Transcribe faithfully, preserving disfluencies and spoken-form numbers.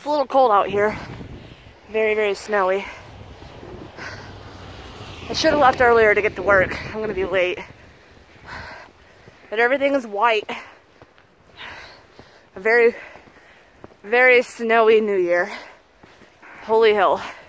It's a little cold out here. Very, very snowy. I should have left earlier to get to work. I'm gonna be late. But everything is white. A very, very snowy New Year. Holy hell.